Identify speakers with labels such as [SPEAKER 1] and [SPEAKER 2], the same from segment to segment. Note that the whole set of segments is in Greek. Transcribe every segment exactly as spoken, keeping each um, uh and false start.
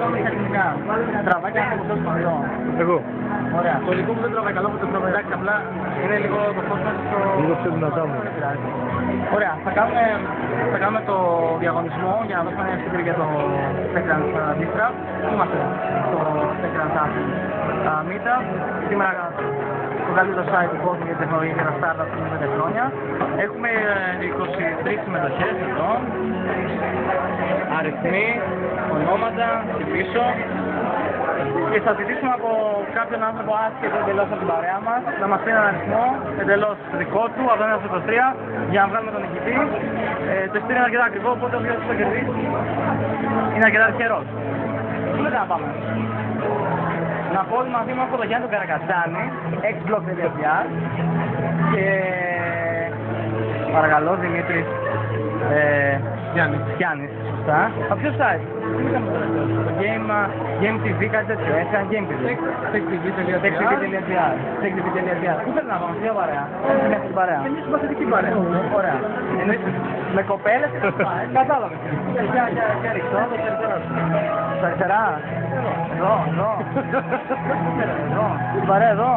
[SPEAKER 1] τεχνικά. Τραβάει και αυτό το σπαθιό.
[SPEAKER 2] Εγώ.
[SPEAKER 1] Ωραία. Το υλικό που δεν τραβάει καλό που το τραβάει. Εντάξει, απλά είναι λίγο το φως μέσα στο...
[SPEAKER 2] Λίγο πιο δυνατά μου.
[SPEAKER 1] Ωραία, θα κάνουμε, θα κάνουμε το διαγωνισμό για να δώσουμε ένα εισιτήριο για το Techtrance Distra. Είμαστε στο Techtrance Meetup. Σήμερα το καλύτερο site του κόσμου για τεχνολογία και τα startups πριν πέντε χρόνια. Έχουμε είκοσι τρεις συμμετοχές εδώ. Αριθμοί, ονόματα και πίσω. Και θα ζητήσουμε από κάποιον άνθρωπο άσχετο εντελώς από την παρέα μας να μας πει έναν αριθμό εντελώς δικό του, από το ένα στο είκοσι τρία, για να βγάλουμε τον νικητή. Ε, το εισιτήριο είναι αρκετά ακριβό, οπότε όποιος το κερδίσει είναι αρκετά τυχερός. Μετά να πάμε. Να πω ότι μαζί μου έχω τον Γιάννη τον Καρακατσάνη, εξ μπλοκ τελεία τζι άρ και παρακαλώ Δημήτρης ε, Γιάννης. Γιάννης, σωστά. Από ποιο site? Το Game, Game τι βι, κάτι τέτοιο, έτσι, Game τι βι. tech τι βι τελεία τζι άρ. tech τι βι τελεία τζι άρ. Πού θέλει να πάμε, ποια παρέα? Είναι αυτή την παρέα. Εμείς είμαστε δική παρέα. Ωραία. Με κοπέλες και τα σπάει. Κατάλαβες. Και αριστερό, το αριστερό. Στα αριστερά. Εδώ, εδώ. Εδώ. Την παρέα εδώ.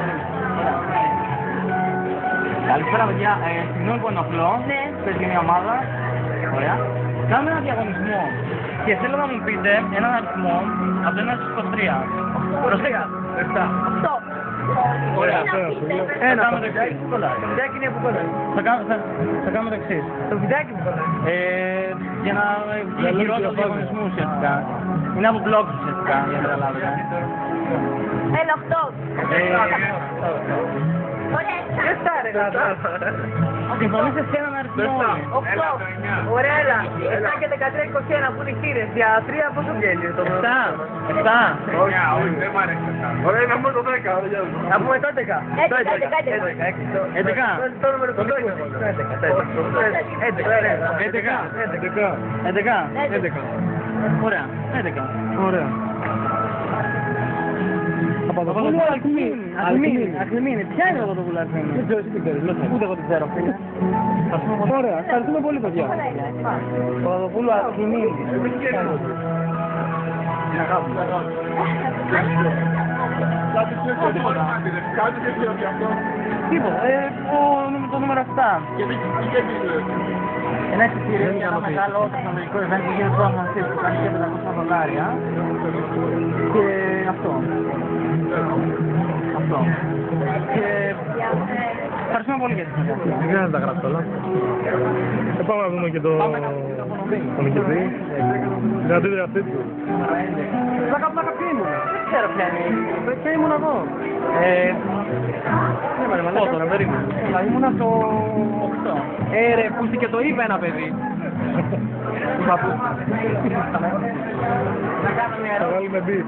[SPEAKER 1] Καλησπέρα παιδιά, ε, συγγνώμη που ενοχλώ. Ναι. Παίζει μια ομάδα. Ωραία. Κάνουμε ένα διαγωνισμό και θέλω να μου πείτε έναν αριθμό από το ένα στο είκοσι τρία. Προσέξτε. εφτά. οκτώ. Ωραία. Ένα. Το βιντεάκι είναι που κόλλάει. Θα κάνουμε το εξής. Το βιντεάκι που κόλλάει. Για να βγει χειρότερο διαγωνισμού ουσιαστικά. Είναι από blogs ουσιαστικά, για να καταλάβετε.
[SPEAKER 3] Ένα οκτώ.
[SPEAKER 1] Συμφωνήστε σε έναν αριθμό.
[SPEAKER 3] οκτώ. Ωραία, έλα. επτά και δεκατρία είκοσι ένα που είναι χτύρες. Για τρία πόσο βγαίνει το
[SPEAKER 1] επτά. επτά.
[SPEAKER 2] Όχι, δεν μ' αρέσει. Ωραία, να πούμε το δέκα.
[SPEAKER 1] Να πούμε το έντεκα. έντεκα.
[SPEAKER 3] Το νούμερο του
[SPEAKER 1] έντεκα. έντεκα. έντεκα. Ωραία. έντεκα. Ωραία. Παπαδοπούλου Αλκμίνη. Αλκμίνη. Ποια είναι το Παπαδοπούλου Αλκμίνη?
[SPEAKER 2] Δεν ξέρω, εσύ την ξέρεις.
[SPEAKER 1] Ούτε εγώ την ξέρω, φίλε.
[SPEAKER 2] Ωραία, ευχαριστούμε πολύ παιδιά.
[SPEAKER 1] Παπαδοπούλου Αλκμίνη.
[SPEAKER 2] Κάτι και πιο αυτό.
[SPEAKER 1] Τίποτα, το νούμερο επτά. Ένα εισιτήριο για ένα μεγάλο τεχνολογικό event που γίνεται στο Σαν Φρανσίσκο που κάνει και πεντακόσια δολάρια. Και αυτό. Αυτό. Και ευχαριστούμε πολύ για τη συνεργασία.
[SPEAKER 2] Δεν ξέρω να τα γράψω όλα. Θα πάμε να δούμε και το... τον νικητή. Δυνατή αυτή του.
[SPEAKER 1] Πλάκα πλάκα ποια ήμουν. Δεν ξέρω ποια είναι. Ποια ήμουν εγώ. Πόσο ρε περίμενε. Ήμουν στο οκτώ. Ε ρε πούστη και το είπε ένα παιδί.
[SPEAKER 2] Θα βγάλουμε μπι.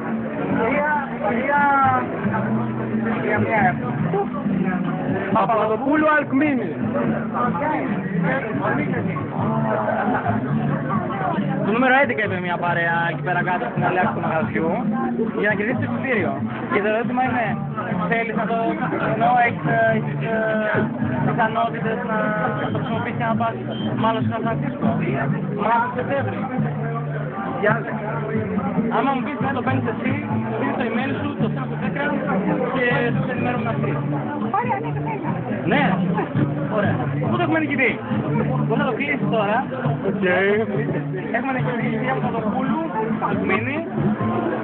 [SPEAKER 1] Παπαδοπούλου Αλκμίνη. Το νούμερο έντεκα είπε μια παρέα εκεί πέρα κάτω στην αλέξη του μαγαζιού για να κερδίσει το εισιτήριο. Και το ερώτημα είναι, θέλεις να το... ενώ έχεις πιθανότητες να το χρησιμοποιήσεις και να πας μάλλον στο Σαν Φρανσίσκο. Μάλλον στο Σεπτέμβρη. Άμα μου πεις να το παίρνεις εσύ, στείλεις το email σου, το στέλνεις στο Techtrance και σου ενημερώνουν αυτοί.
[SPEAKER 3] Ωραία, ναι, το θέλω.
[SPEAKER 1] Ναι, ωραία. Πού το έχουμε νικητή? Πώς θα το κλείσεις τώρα?
[SPEAKER 2] Οκ.
[SPEAKER 1] Έχουμε νικητή από το